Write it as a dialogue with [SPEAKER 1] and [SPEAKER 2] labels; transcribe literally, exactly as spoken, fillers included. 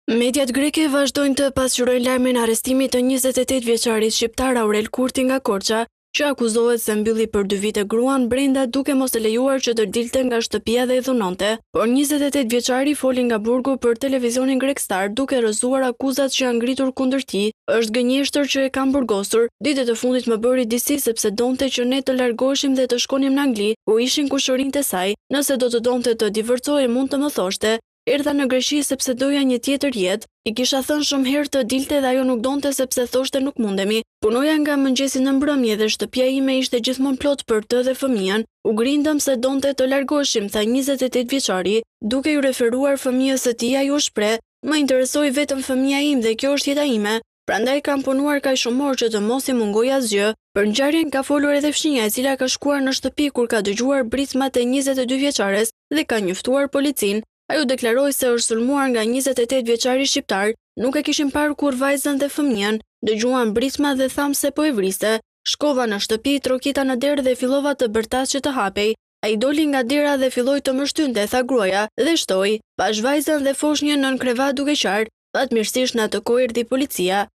[SPEAKER 1] Mediat greke vazhdojnë të pasqyrojnë lajmin e arrestimit të njëzet e tetë vjeçarit shqiptar Aurel Kurti nga Korça, që akuzohet se mbylli për dy vite gruan brenda duke mos e lejuar që të dilte nga shtëpia dhe i dhunonte. Por njëzet e tetë vjeçari foli nga burgu për televizionin grek Star duke rrëzuar akuzat që janë ngritur kundër tij. Është gënjeshtër që e kam burgosur. Ditët e fundit më bëri disi sepse donte që ne të largoheshim dhe të shkonim në Angli, ku ishin kushërinjtë e saj. Nëse do të donte të divorcohej mund të më thoshte. Erdha në Greqi sepse doja një tjetër jetë, i kisha thënë shumë herë të dilte dhe ajo nuk donte sepse thoshte nuk mundemi. Punoja nga mëngjesi në mbrëmje dhe shtëpia ime ishte gjithmonë plot për të dhe fëmijën. U grindëm se donte të largoheshim, tha njëzet e tetë vjeçari, duke ju referuar fëmijës së tij ai u shpreh, më interesoi vetëm fëmia im dhe kjo është jeta ime. Prandaj kam punuar kaq shumë orë që të mos i mungoj asgjë. Për ngjarjen ka folur edhe fshinja, e cila ka shkuar në shtëpi kur ka dëgjuar brismat e njëzet e dy vjeçares dhe ka njoftuar policinë. Ajo deklaroi se është sulmuar nga njëzet e tetë vjeçari shqiptar, nuk e kishin parë kur vajzën dhe fëmijën, dëgjuan brisma dhe tham se po e vriste. Shkova në shtëpi, trokita në derë dhe fillova të bërtas që të hapej. Ai doli nga dera dhe filloi të më shtynte, tha gruaja, dhe shtoi. Pash vajzën dhe foshnjën nën krevat duke qartë. Fatmirësisht në atë kohë erdhi policia.